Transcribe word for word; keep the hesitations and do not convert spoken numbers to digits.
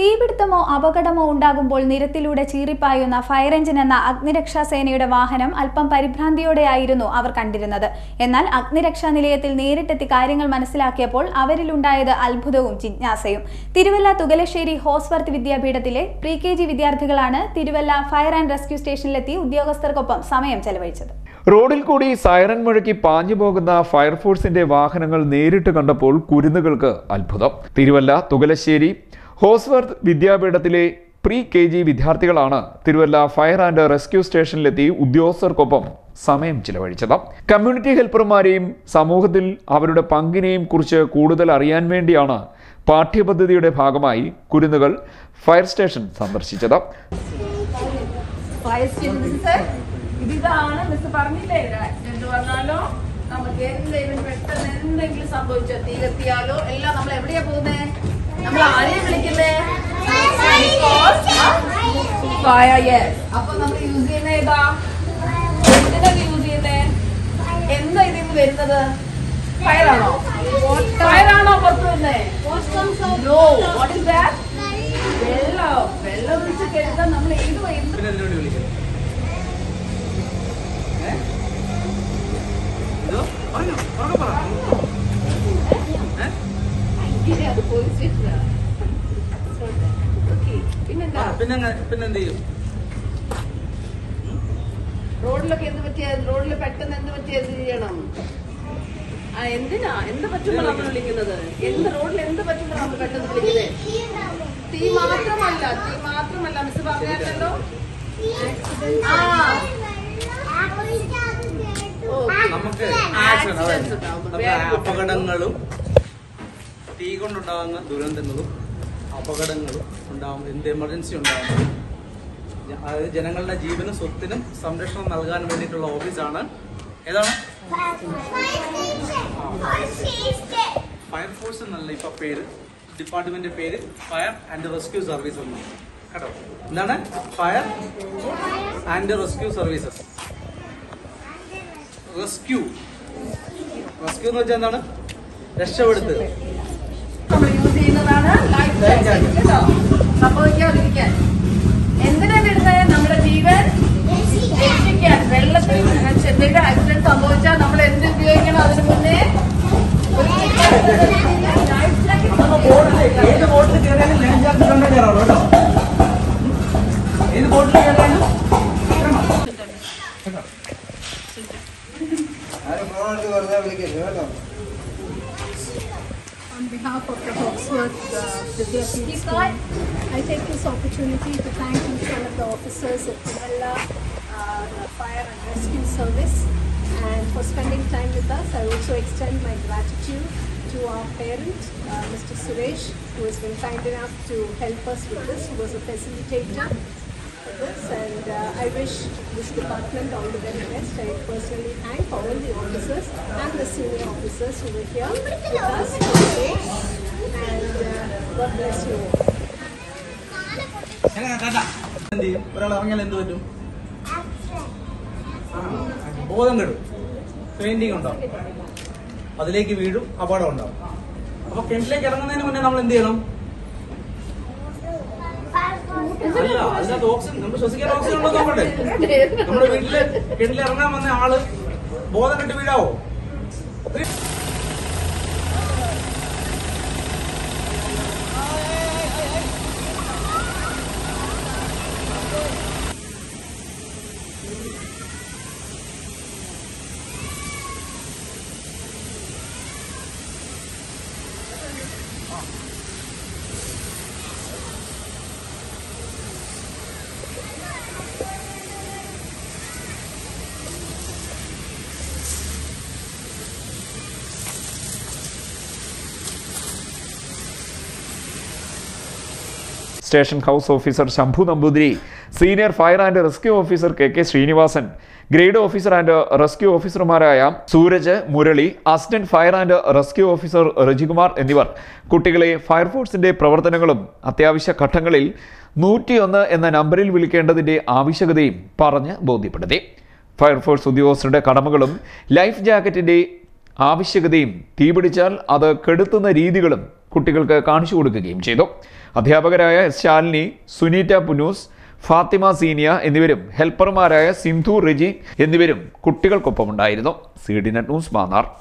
തീപിടുത്തമോ അപകടമോ ഉണ്ടാകുമ്പോൾ നിരത്തിലൂടെ ചീറിപ്പായുന്ന fire engine എന്ന അഗ്നിരക്ഷാ സേനയുടെ വാഹനം അല്പം പരിഭ്രാന്തിയോടെയായിരുന്നു അവർ കണ്ടിരുന്നത്. എന്നാൽ അഗ്നിരക്ഷാ നിലയത്തിൽ നേരിട്ടെത്തി കാര്യങ്ങൾ മനസ്സിലാക്കിയപ്പോൾ അവരിലുണ്ടായത് അത്ഭുതവും ജിജ്ഞാസയും. തിരുവല്ല തുകലശ്ശേരി ഹോസ്വർത്ത് വിദ്യാപീഠത്തിലെ പ്രീ കെ ജി വിദ്യാർത്ഥികളാണ് തിരുവല്ല ഫയർ ആൻഡ് റെസ്ക്യൂ സ്റ്റേഷനിലെത്തി ഉദ്യോഗസ്ഥർക്കൊപ്പം സമയം ചെലവഴിച്ചത്. റോഡിൽ കൂടി സൈറൻ മുഴക്കി പാഞ്ഞു പോകുന്ന ഫയർഫോഴ്സിന്റെ വാഹനങ്ങൾ നേരിട്ട് കണ്ടപ്പോൾ കുരുന്നുകൾക്ക് അത്ഭുതം. തിരുവല്ല തുകലശ്ശേരി ഹോസ്വർത്ത് വിദ്യാപീഠത്തിലെ പ്രീ കെ ജി വിദ്യാർത്ഥികളാണ് തിരുവല്ല ഫയർ ആൻഡ് റെസ്ക്യൂ സ്റ്റേഷനിലെത്തി ഉദ്യോഗസ്ഥർക്കൊപ്പം സമയം ചിലവഴിച്ചത്. കമ്മ്യൂണിറ്റി ഹെൽപ്പർമാരെയും സമൂഹത്തിൽ അവരുടെ പങ്കിനെയും കുറിച്ച് കൂടുതൽ അറിയാൻ വേണ്ടിയാണ് പാഠ്യപദ്ധതിയുടെ ഭാഗമായി കുരുന്നുകൾ ഫയർ സ്റ്റേഷൻ സന്ദർശിച്ചത്. ഇതാണ് മിസ് പറഞ്ഞില്ലേ, ആക്സിഡന്റ് വന്നാലോ നമുക്ക് എന്തെങ്കിലും പെട്ടെന്ന് എന്തെങ്കിലും സംഭവിച്ചോ തീ കത്തിയാലോ എല്ലാം നമ്മൾ എവിടെയാ പോകുന്നേ? നമ്മൾ ആരെയും വിളിക്കുന്നേ? അപ്പൊ നമ്മൾ യൂസ് ചെയ്യുന്ന ഏതാ? എന്തിനൊക്കെ യൂസ് ചെയ്യുന്നേ? എന്താ ഇതിന് വരുന്നത്? ഫയറാണോ? ഫയറാണോ പുറത്തു വരുന്നേ? നോ. What is that? വെള്ളം. വെള്ളം ഒഴിച്ച് കരുതാൻ നമ്മൾ ഏത് വിളിക്കുന്നത്? റോഡിലൊക്കെ എന്ത് പറ്റിയ റോഡിൽ പെട്ടെന്ന് എന്ത് പറ്റിയ എന്ത് ചെയ്യണം? ആ എന്തിനാ എന്ത് പറ്റുമ്പോൾ നമ്മൾ വിളിക്കുന്നത്? എന്ത് റോഡിൽ എന്ത് പറ്റുമ്പോൾ നമ്മൾ പെട്ടെന്ന് വിളിക്കുന്നത്? തീ മാത്രമല്ല തീ മാത്രമല്ല മിസ് പറഞ്ഞല്ലോ. ആ നമുക്ക് അപകടങ്ങളും തീ കൊണ്ടുണ്ടാകുന്ന ദുരന്തങ്ങളും അപകടങ്ങളും ഉണ്ടാകും, എന്ത് എമർജൻസി ഉണ്ടാകുന്നത്, അതായത് ജനങ്ങളുടെ ജീവനും സ്വത്തിനും സംരക്ഷണം നൽകാൻ വേണ്ടിയിട്ടുള്ള ഓഫീസാണ് ഏതാണ്? ഫയർഫോഴ്സ് എന്നല്ല ഇപ്പൊ പേര്, ഡിപ്പാർട്ട്മെന്റ് പേര് ഫയർ ആൻഡ് റെസ്ക്യൂ സർവീസ് എന്നാണ് കേട്ടോ. എന്താണ് fire and rescue services? Rescue rescue എന്ന് വെച്ചാൽ എന്താണ്? രക്ഷപ്പെടുത്തുക. നമ്മൾ യൂസ് ചെയ്യുന്നതാണ് സംഭവിക്കാതിരിക്കാൻ. എന്തിനാ വരുന്നത്? നമ്മുടെ ജീവൻ രക്ഷിക്കാൻ. വെള്ളത്തിൽ എന്തെങ്കിലും ആക്സിഡന്റ് സംഭവിച്ചാൽ നമ്മൾ എന്ത് ഉപയോഗിക്കണം? അതിന് മുന്നേ ഏത് ബോട്ടിൽ കയറിയാലും ലൈഫ് ജാക്കറ്റ് കണ്ടേ കയറാവോ കേട്ടോ. ഏത് ബോട്ടിൽ കയറിയാലും On behalf of the Hawksworth uh, Vidyapith School, I take this opportunity to thank each one of the officers of Tiruvalla uh, Fire and Rescue Service and for spending time with us. I also extend my gratitude to our parent, uh, Mister Suresh, who has been kind enough to help us with this, who was a facilitator for this, and uh, I wish this department all the very best. I personally thank all the officers and the senior officers who were here with us today, and uh, God bless you all. ഒരാൾ ഇറങ്ങിയാൽ എന്ത് പറ്റും? ബോധം കെടും, painting ഉണ്ടാവും, അതിലേക്ക് വീഴും, അപകടം ഉണ്ടാവും. അപ്പൊ കിണറ്റിലേക്ക് ഇറങ്ങുന്നതിന് മുന്നേ നമ്മൾ എന്ത് ചെയ്യണം? അല്ല, അതിനകത്ത് ഓക്സിജൻ, നമ്മൾ ശ്വസിക്കാൻ ഓക്സിജൻ ഉണ്ടോ നോക്കട്ടെ. നമ്മുടെ വീട്ടില് കിണറ്റിൽ ഇറങ്ങാൻ വന്ന ആള് ബോധം കെട്ട് വീഴാവോ? Station house officer Shambhu Namboothiri, senior fire and rescue officer K K Sreenivasan, grade officer and rescue ഓഫീസർമാരായ Sooraj, Murali, assistant fire and rescue officer Rejikumar എന്നിവർ കുട്ടികളെ ഫയർഫോഴ്സിന്റെ പ്രവർത്തനങ്ങളും അത്യാവശ്യ ഘട്ടങ്ങളിൽ നൂറ്റിയൊന്ന് എന്ന നമ്പറിൽ വിളിക്കേണ്ടതിന്റെ ആവശ്യകതയും പറഞ്ഞ് ബോധ്യപ്പെടുത്തി. ഫയർഫോഴ്സ് ഉദ്യോഗസ്ഥരുടെ കടമകളും ലൈഫ് ജാക്കറ്റിന്റെ ആവശ്യകതയും തീപിടിച്ചാൽ അത് കെടുത്തുന്ന രീതികളും കുട്ടികൾക്ക് കാണിച്ചു കൊടുക്കുകയും ചെയ്തു. അധ്യാപകരായ എസ് ശാലിനി, സുനീറ്റ പുനൂസ്, ഫാത്തിമ സീനിയ എന്നിവരും ഹെൽപ്പർമാരായ സിന്ധു, റെജി എന്നിവരും കുട്ടികൾക്കൊപ്പമുണ്ടായിരുന്നു. C D net news, Mannar.